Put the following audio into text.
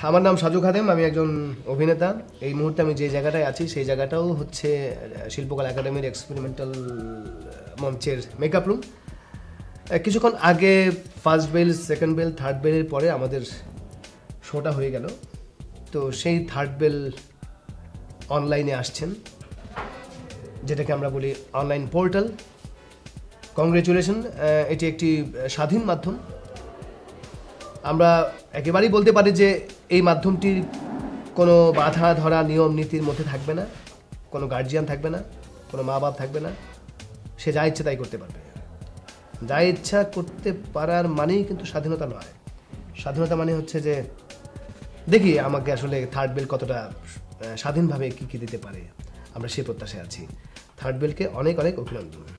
আমার নাম সাজু খাদেম, আমি একজন অভিনেতা। এই মুহূর্তে আমি যে জায়গাটায় আছি সেই জায়গাটাও হচ্ছে শিল্পকলা একাডেমির এক্সপেরিমেন্টাল মঞ্চের মেকআপ রুম। কিছুক্ষণ আগে first bell, second bell, third বেলের পরে আমাদের শোটা হয়ে গেল। তো সেই থার্ড বেল অনলাইনে আসছেন, যেটাকে আমরা বলি অনলাইন পোর্টাল। কংগ্রেচুলেশন, এটি একটি স্বাধীন মাধ্যম। আমরা একেবারেই বলতে পারি যে এই মাধ্যমটির কোনো বাধা ধরা নিয়ম নীতির মধ্যে থাকবে না, কোনো গার্জিয়ান থাকবে না, কোনো মা বাপ থাকবে না। সে যা ইচ্ছে তাই করতে পারবে। যা ইচ্ছা করতে পারার মানেই কিন্তু স্বাধীনতা নয়। স্বাধীনতা মানে হচ্ছে যে দেখি আমাকে আসলে থার্ড বেল কতটা স্বাধীনভাবে কী কী দিতে পারে। আমরা সে প্রত্যাশায় আছি। থার্ড বেলকে অনেক অনেক অভিনন্দন।